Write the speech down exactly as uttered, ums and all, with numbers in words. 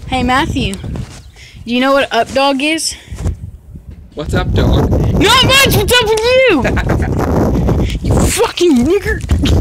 Hey Matthew, do you know what up dog is? What's up, dog? Not much. What's up with you? You fucking nigger.